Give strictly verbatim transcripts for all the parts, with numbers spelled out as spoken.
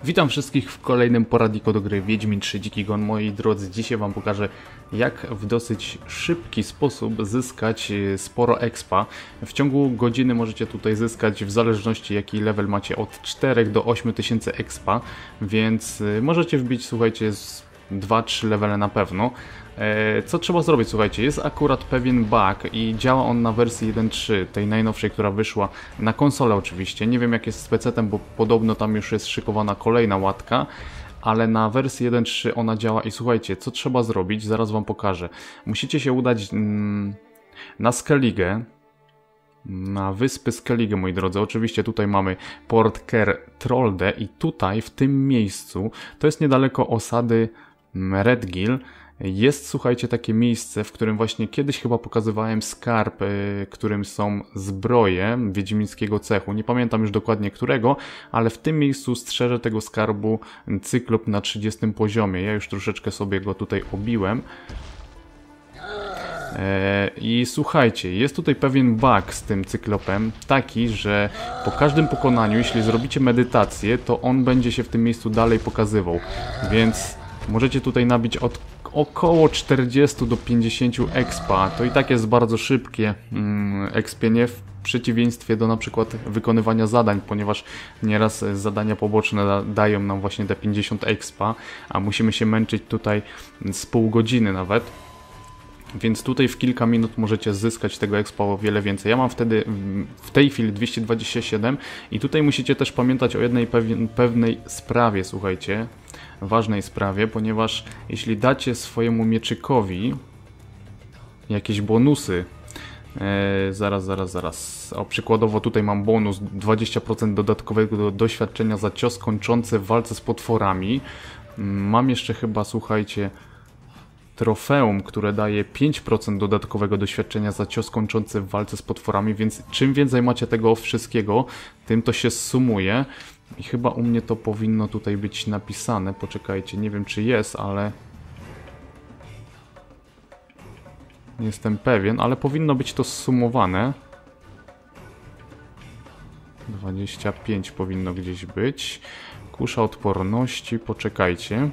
Witam wszystkich w kolejnym poradniku do gry Wiedźmin trzy Dziki Gon. Moi drodzy, dzisiaj wam pokażę, jak w dosyć szybki sposób zyskać sporo expa. W ciągu godziny możecie tutaj zyskać, w zależności jaki level macie, od czterech do ośmiu tysięcy expa, więc możecie wbić, słuchajcie, z dwa trzy levele na pewno. Co trzeba zrobić? Słuchajcie, jest akurat pewien bug i działa on na wersji jeden trzy, tej najnowszej, która wyszła na konsolę oczywiście. Nie wiem jak jest z pecetem, bo podobno tam już jest szykowana kolejna łatka, ale na wersji jeden trzy ona działa i słuchajcie, co trzeba zrobić? Zaraz wam pokażę. Musicie się udać mm, na Skellige, na wyspy Skellige, moi drodzy. Oczywiście tutaj mamy Port Ker Trolde i tutaj, w tym miejscu, to jest niedaleko osady Redgill. Jest, słuchajcie, takie miejsce, w którym właśnie kiedyś chyba pokazywałem skarb, yy, którym są zbroje wiedźmińskiego cechu. Nie pamiętam już dokładnie którego, ale w tym miejscu strzeże tego skarbu cyklop na trzydziestym poziomie. Ja już troszeczkę sobie go tutaj obiłem. I słuchajcie, jest tutaj pewien bug z tym cyklopem, taki, że po każdym pokonaniu, jeśli zrobicie medytację, to on będzie się w tym miejscu dalej pokazywał. Więc możecie tutaj nabić od około czterdziestu do pięćdziesięciu expa. To i tak jest bardzo szybkie mm, expienie, w przeciwieństwie do na przykład wykonywania zadań, ponieważ nieraz zadania poboczne da, dają nam właśnie te pięćdziesiąt expa, a musimy się męczyć tutaj z pół godziny nawet. Więc tutaj w kilka minut możecie zyskać tego expa o wiele więcej. Ja mam wtedy w tej chwili dwieście dwadzieścia siedem i tutaj musicie też pamiętać o jednej pewnej sprawie, słuchajcie, ważnej sprawie, ponieważ jeśli dacie swojemu mieczykowi jakieś bonusy, e, zaraz, zaraz, zaraz, o przykładowo tutaj mam bonus dwadzieścia procent dodatkowego do doświadczenia za cios kończący w walce z potworami. Mam jeszcze chyba, słuchajcie, trofeum, które daje pięć procent dodatkowego doświadczenia za cios kończący w walce z potworami, więc czym więcej macie tego wszystkiego, tym to się sumuje. I chyba u mnie to powinno tutaj być napisane. Poczekajcie, nie wiem czy jest, ale nie jestem pewien, ale powinno być to zsumowane. dwadzieścia pięć powinno gdzieś być. Kusza odporności, poczekajcie.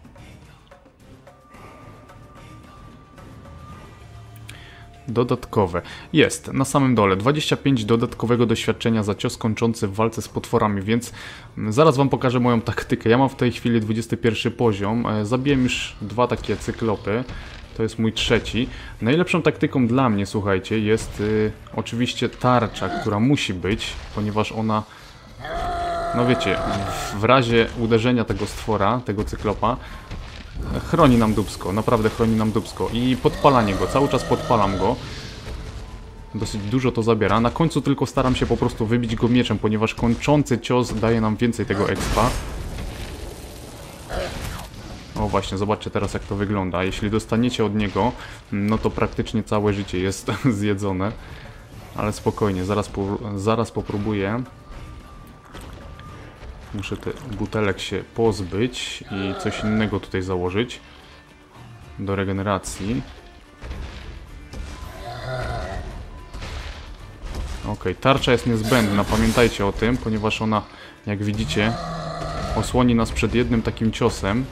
Dodatkowe. Jest, na samym dole. dwadzieścia pięć dodatkowego doświadczenia za cios kończący w walce z potworami, więc zaraz wam pokażę moją taktykę. Ja mam w tej chwili dwudziesty pierwszy poziom. Zabiłem już dwa takie cyklopy. To jest mój trzeci. Najlepszą taktyką dla mnie, słuchajcie, jest y, oczywiście tarcza, która musi być, ponieważ ona, no wiecie, w, w razie uderzenia tego stwora, tego cyklopa, chroni nam dupsko, naprawdę chroni nam dupsko. I podpalanie go, cały czas podpalam go. Dosyć dużo to zabiera. Na końcu tylko staram się po prostu wybić go mieczem, ponieważ kończący cios daje nam więcej tego expa. O właśnie, zobaczcie teraz jak to wygląda. Jeśli dostaniecie od niego, no to praktycznie całe życie jest zjedzone. Ale spokojnie, zaraz, po, zaraz popróbuję. Muszę te butelek się pozbyć i coś innego tutaj założyć do regeneracji. Ok, tarcza jest niezbędna, pamiętajcie o tym, ponieważ ona, jak widzicie, osłoni nas przed jednym takim ciosem.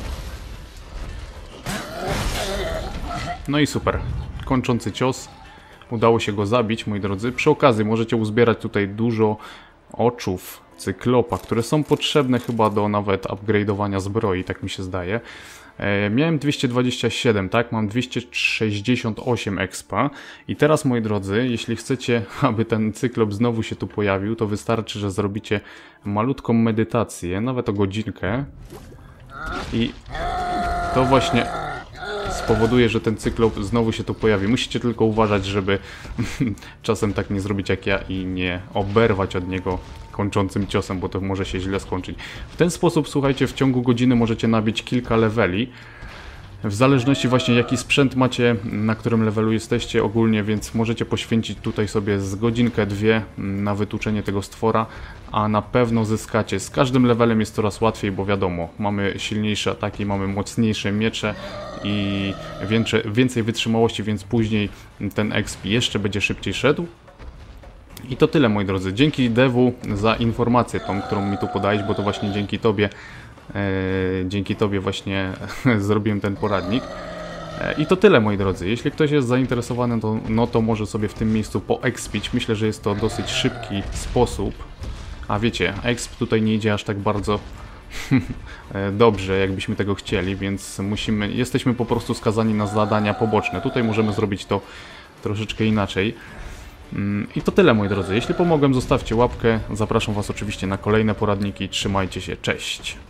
No i super, kończący cios. Udało się go zabić, moi drodzy. Przy okazji możecie uzbierać tutaj dużo oczów cyklopa, które są potrzebne chyba do nawet upgrade'owania zbroi, tak mi się zdaje. E, miałem dwieście dwadzieścia siedem, tak? Mam dwieście sześćdziesiąt osiem expa. I teraz, moi drodzy, jeśli chcecie, aby ten cyklop znowu się tu pojawił, to wystarczy, że zrobicie malutką medytację, nawet o godzinkę. I to właśnie spowoduje, że ten cyklop znowu się tu pojawi. Musicie tylko uważać, żeby czasem tak nie zrobić jak ja i nie oberwać od niego kończącym ciosem, bo to może się źle skończyć. W ten sposób, słuchajcie, w ciągu godziny możecie nabić kilka leveli. W zależności właśnie jaki sprzęt macie, na którym levelu jesteście ogólnie, więc możecie poświęcić tutaj sobie z godzinkę, dwie na wytłuczenie tego stwora, a na pewno zyskacie. Z każdym levelem jest coraz łatwiej, bo wiadomo, mamy silniejsze ataki, mamy mocniejsze miecze i więcej, więcej wytrzymałości, więc później ten exp jeszcze będzie szybciej szedł. I to tyle, moi drodzy. Dzięki Devu za informację tą, którą mi tu podałeś, bo to właśnie dzięki tobie, e, dzięki tobie właśnie zrobiłem ten poradnik. E, I to tyle, moi drodzy. Jeśli ktoś jest zainteresowany, to, no to może sobie w tym miejscu poexpić. Myślę, że jest to dosyć szybki sposób. A wiecie, exp tutaj nie idzie aż tak bardzo dobrze, jakbyśmy tego chcieli, więc musimy, jesteśmy po prostu skazani na zadania poboczne. Tutaj możemy zrobić to troszeczkę inaczej. I to tyle, moi drodzy. Jeśli pomogłem, zostawcie łapkę. Zapraszam was oczywiście na kolejne poradniki. Trzymajcie się, cześć!